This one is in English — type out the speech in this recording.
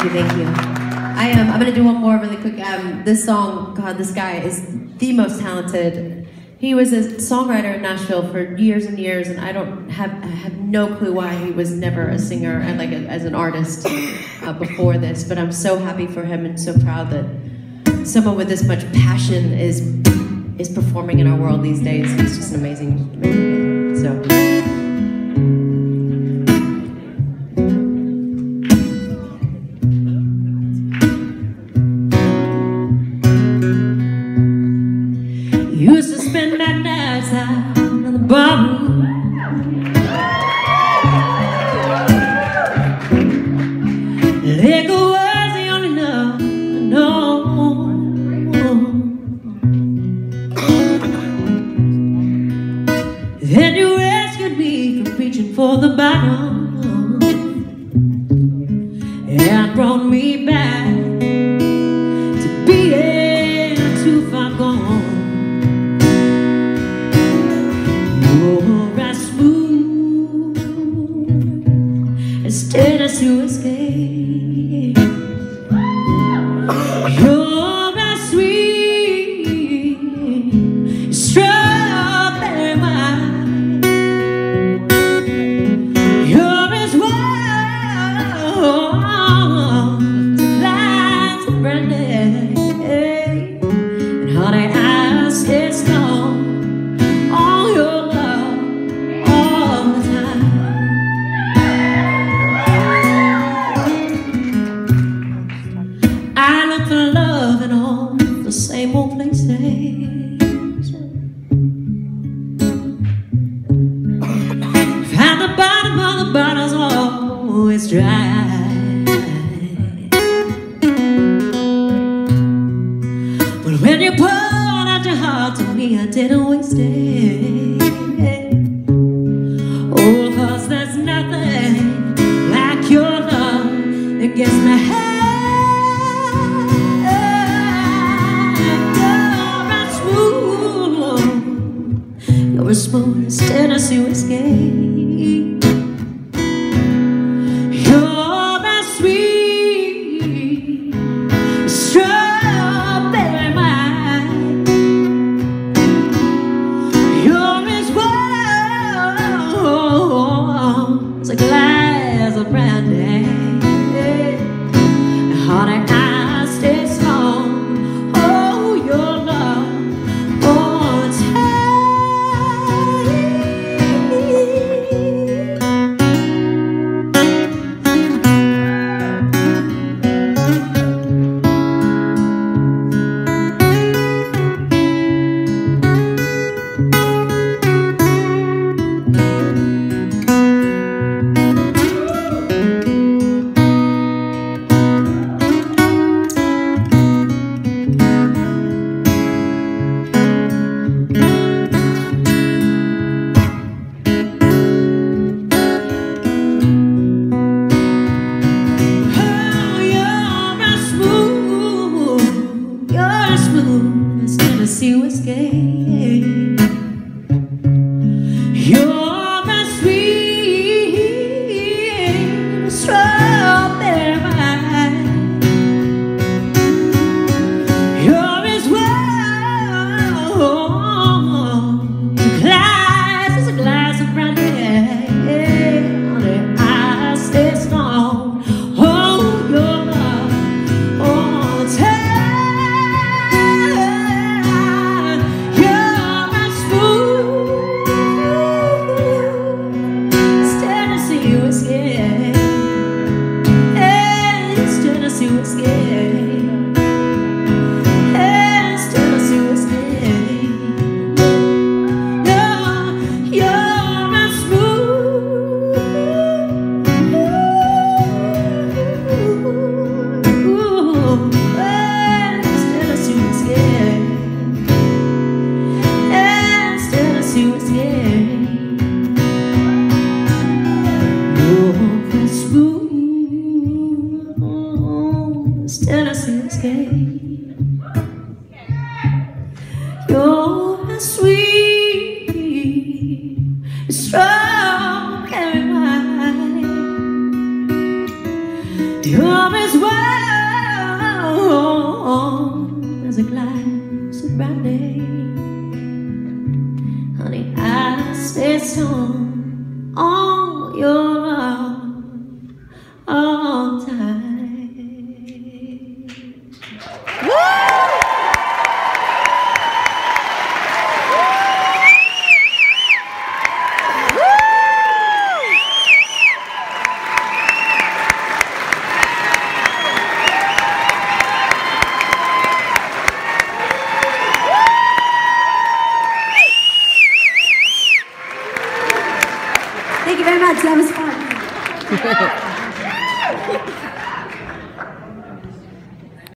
Thank you, thank you. I'm gonna do one more really quick. This song, God, this guy is the most talented. He was a songwriter in Nashville for years and years, and I have no clue why he was never a singer and like as an artist before this. But I'm so happy for him and so proud that someone with this much passion is performing in our world these days. It's just an amazing kid. So. Used to spend my nights out in the barroom, liquor was the only love I know. Then you rescued me from reaching for the bottom and brought me back to being too far gone. You're as smooth as stairs to escape. You're as sweet as strawberry wine. You're as warm as a glass of brandy. And honey, I stay strong. Same old places. Found the bottom of the bottle's always dry. But when you poured out your heart to me, I didn't waste it. Oh, 'cause there's nothing like your love that gets my head. You're smooth as Tennessee whiskey. You're as sweet as strawberry wine. You're as warm as a glass of brandy. Honey, I stay strong. Oh, your love all the time. you're as warm as a glass of brandy. Honey, I stay strong on your